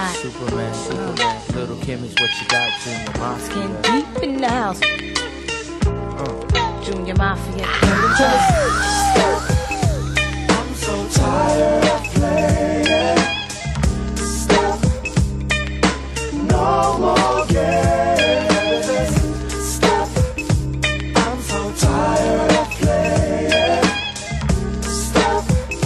hot. Superman. Little Kimmy's what you got, Junior Mafia. Skin deep in the house. Junior Mafia. I'm so tired of playing. Stop. No more games. Stop. I'm so tired of playing. Stop.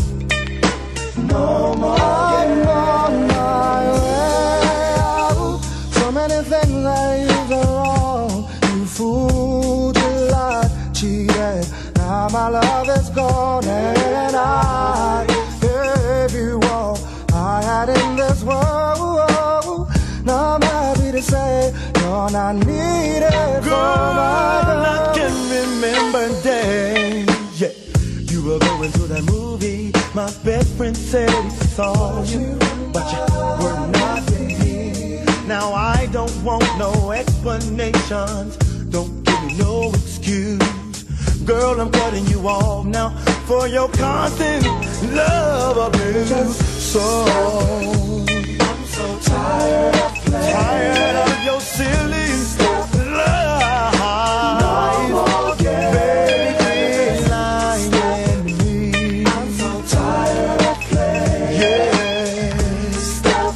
No more games. On my way out. So many things I used to wrong. You fooled, you lied, cheated. Now my love is gone and I gave you all I had in this world. Now I'm happy to say you're not needed. Girl, I can remember days, yeah. You were going to that movie. My best friend said he saw you, but you were not with me. Now I don't want no explanations. Don't give me no excuse. Girl, I'm cutting you off now for your constant love abuse. So I'm so tired of playing. Tired of your silly lies. No more games. Baby, lying to me. I'm so tired of playing. Yeah. Stop.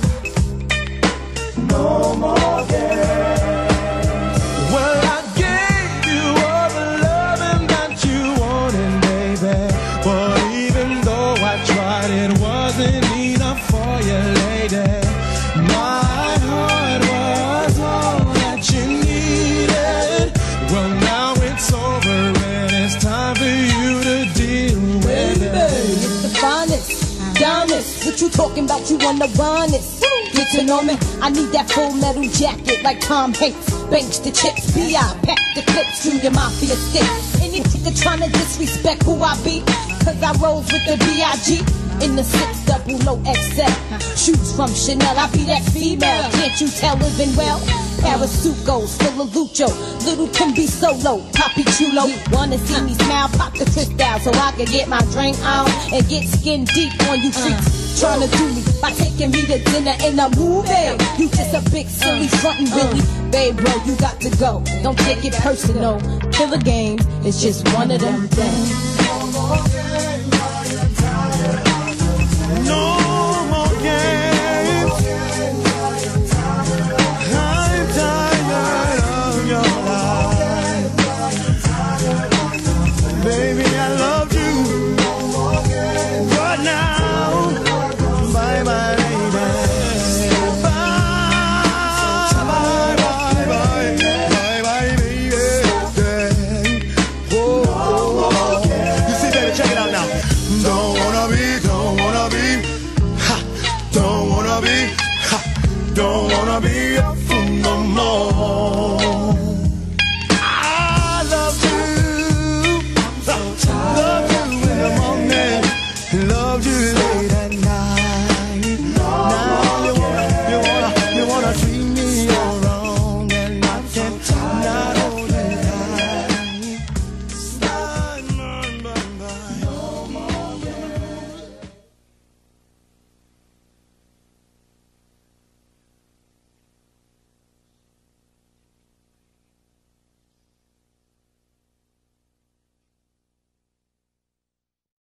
No more games. Well, I gave you all the loving that you wanted, baby. But even though I tried, it wasn't enough for you, lady. My heart was all that you needed. Well, now it's over and it's time for you to deal with it. It's the finest, diamonds. What you talking about? You wanna run it? Get to know me. I need that full metal jacket like Tom Hanks. Banks the chips, B.I. pack the clips, Junior Mafia sticks. Any nigga tryna disrespect who I be, cause I rolls with the B.I.G. in the 600 XL. Shoes from Chanel, I be that female. Can't you tell living well? Parasucos full of lucho. Little Kim be solo, Poppy Chulo. Wanna see me smile, pop the crystal so I can get my drink on and get skin deep on you freaks. Tryna do me by taking me to dinner in a movie. You just a big silly frontin' Billy. Babe, bro, you got to go. Don't take it personal. Kill a game, it's just one of them things.